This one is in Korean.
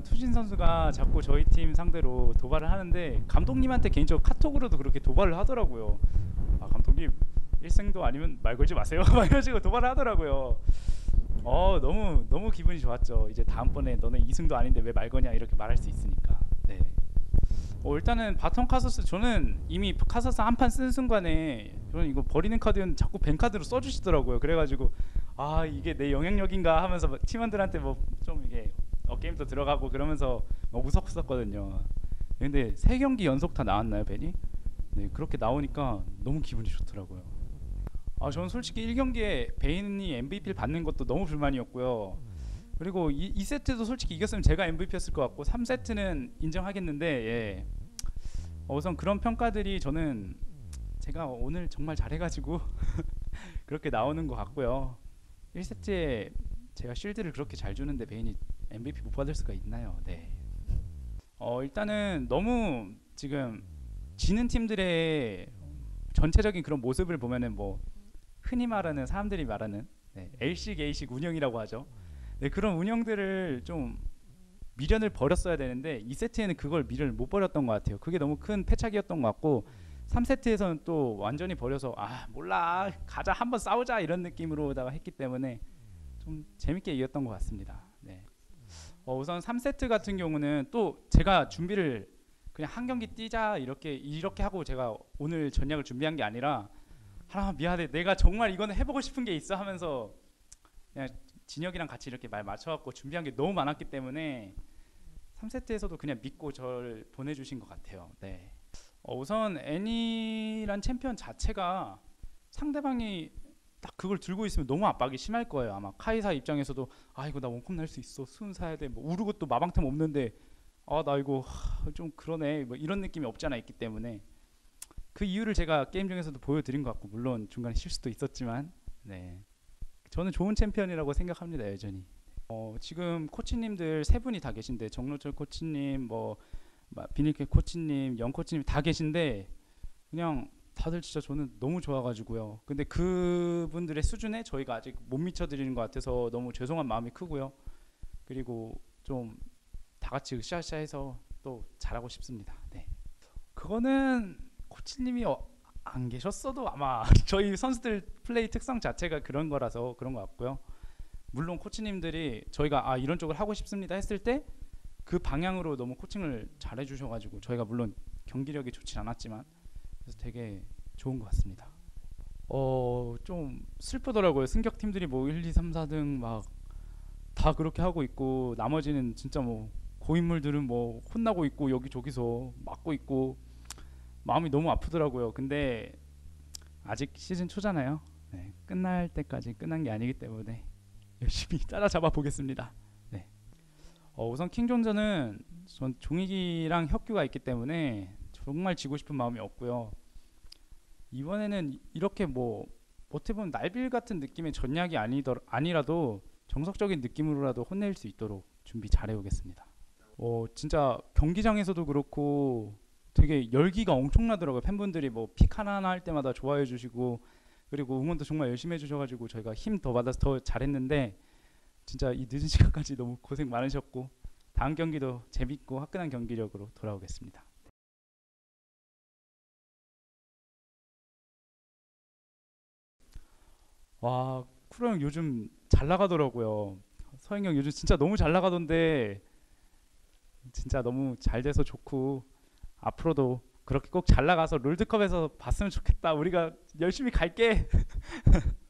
투신 선수가 자꾸 저희 팀 상대로 도발을 하는데 감독님한테 개인적으로 카톡으로도 그렇게 도발을 하더라고요. 아 감독님 1승도 아니면 말 걸지 마세요. 막 이런 식으로 도발을 하더라고요. 너무 너무 기분이 좋았죠. 이제 다음번에 너네 2승도 아닌데 왜 말 거냐 이렇게 말할 수 있으니까. 네. 일단은 바텀 카서스 저는 이미 카서스 한 판 쓴 순간에 저는 이거 버리는 카드는 자꾸 벤 카드로 써주시더라고요. 그래가지고 아 이게 내 영향력인가 하면서 팀원들한테 뭐 좀 이게 게임도 들어가고 그러면서 막 웃었었거든요. 근데 세 경기 연속 다 나왔나요, 벤이? 네, 그렇게 나오니까 너무 기분이 좋더라고요. 저는 솔직히 1경기에 베인이 MVP를 받는 것도 너무 불만이었고요. 그리고 2세트도 솔직히 이겼으면 제가 MVP였을 것 같고 3세트는 인정하겠는데 예. 우선 그런 평가들이 저는 제가 오늘 정말 잘해가지고 그렇게 나오는 것 같고요. 1세트에 제가 쉴드를 그렇게 잘 주는데 베인이 MVP 못 받을 수가 있나요? 네. 일단은 너무 지금 지는 팀들의 전체적인 그런 모습을 보면은 뭐 흔히 말하는 사람들이 말하는 L식 A식 운영이라고 하죠. 네, 그런 운영들을 좀 미련을 버렸어야 되는데 2세트에는 그걸 미련을 못 버렸던 것 같아요. 그게 너무 큰 패착이었던 것 같고 3세트에서는 또 완전히 버려서 몰라 가자 한번 싸우자 이런 느낌으로다가 했기 때문에 좀 재밌게 이겼던 것 같습니다. 네. 우선 3세트 같은 경우는 또 제가 준비를 그냥 한 경기 뛰자 이렇게 하고 제가 오늘 전략을 준비한 게 아니라 하나 미안해 내가 정말 이거는 해보고 싶은 게 있어 하면서 그냥 진혁이랑 같이 이렇게 말 맞춰갖고 준비한 게 너무 많았기 때문에 3세트에서도 그냥 믿고 저를 보내주신 것 같아요. 네. 우선 애니란 챔피언 자체가 상대방이 딱 그걸 들고 있으면 너무 압박이 심할 거예요. 아마 카이사 입장에서도 이거 나 원컵 낼 수 있어 수은 사야 돼 뭐 우르고 또 마방템 없는데 나 이거 좀 그러네 뭐 이런 느낌이 없지 않아 있기 때문에 그 이유를 제가 게임 중에서도 보여드린 것 같고 물론 중간에 실수도 있었지만 네. 저는 좋은 챔피언이라고 생각합니다. 여전히 지금 코치님들 세 분이 다 계신데 정로철 코치님 뭐 비닐케 코치님 영 코치님 다 계신데 그냥 다들 진짜 저는 너무 좋아가지고요. 근데 그분들의 수준에 저희가 아직 못 미쳐드리는 것 같아서 너무 죄송한 마음이 크고요. 그리고 좀 다 같이 으쌰으쌰해서 또 잘하고 싶습니다. 네. 그거는 코치님이 안 계셨어도 아마 저희 선수들 플레이 특성 자체가 그런 거라서 그런 것 같고요. 물론 코치님들이 저희가 이런 쪽을 하고 싶습니다 했을 때 그 방향으로 너무 코칭을 잘 해주셔가지고 저희가 물론 경기력이 좋지 않았지만 그래서 되게 좋은 것 같습니다. 좀 슬프더라고요. 승격 팀들이 뭐 1, 2, 3, 4등 막 다 그렇게 하고 있고 나머지는 진짜 뭐 고인물들은 뭐 혼나고 있고 여기저기서 맞고 있고 마음이 너무 아프더라고요. 근데 아직 시즌 초잖아요. 네, 끝날 때까지 끝난 게 아니기 때문에 열심히 따라잡아 보겠습니다. 네. 우선 킹존전은 전 종익이랑 혁규가 있기 때문에 정말 지고 싶은 마음이 없고요. 이번에는 이렇게 뭐 어떻게 보면 날빌 같은 느낌의 전략이 아니라도 정석적인 느낌으로라도 혼낼 수 있도록 준비 잘 해오겠습니다. 진짜 경기장에서도 그렇고 되게 열기가 엄청나더라고요. 팬분들이 뭐 픽 하나하나 할 때마다 좋아해 주시고 그리고 응원도 정말 열심히 해주셔가지고 저희가 힘 더 받아서 더 잘했는데 진짜 이 늦은 시간까지 너무 고생 많으셨고 다음 경기도 재밌고 화끈한 경기력으로 돌아오겠습니다. 와 쿠로 형 요즘 잘 나가더라고요. 서행 형 요즘 진짜 너무 잘 나가던데 진짜 너무 잘 돼서 좋고 앞으로도 그렇게 꼭 잘 나가서 롤드컵에서 봤으면 좋겠다. 우리가 열심히 갈게.